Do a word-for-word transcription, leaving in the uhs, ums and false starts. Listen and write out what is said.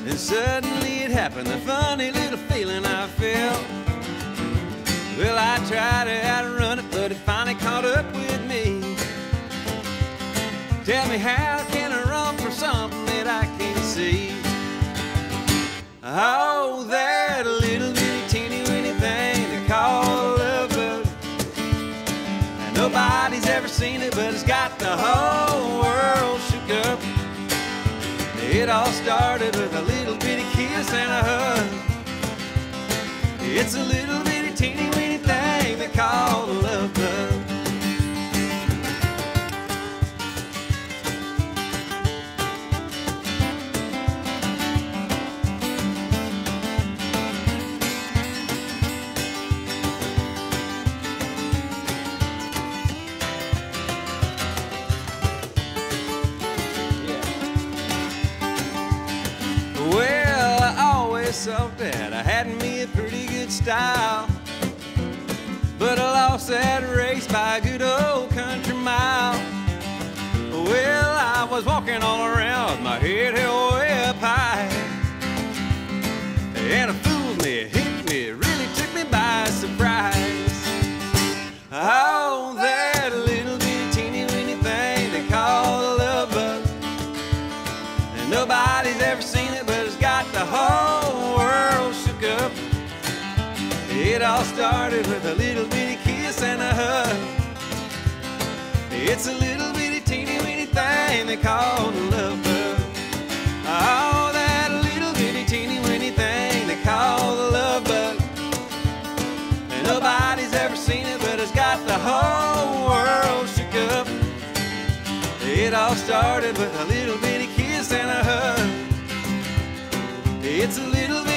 And suddenly it happened, the funny little feeling I felt. Well, I tried to outrun it, but it finally caught up with me. Tell me, how can I run from something that I can't see? Oh, that little bitty teeny weeny thing they call a love bug. And nobody's ever seen it, but it's got the whole world shook up. It all started with a little bitty kiss and a hug. It's a little bitty teeny weeny thing they call a love bug. Thought that I had me a pretty good style, but I lost that race by a good old country mile. Well, I was walking all around with my head held way up high, and it fooled me, it hit me, it really took me by surprise. Oh, that little bitty teeny weeny thing they call a love bug. And nobody's ever seen it, but it's got the whole world shook up. It all started with a little bitty kiss and a hug. It's a little bitty teeny weeny thing they call a love bug. Oh, that little bitty teeny weeny thing they call a love bug. And nobody's ever seen it, but it's got the whole world shook up. It all started with a little bitty kiss and a hug. It's a little bit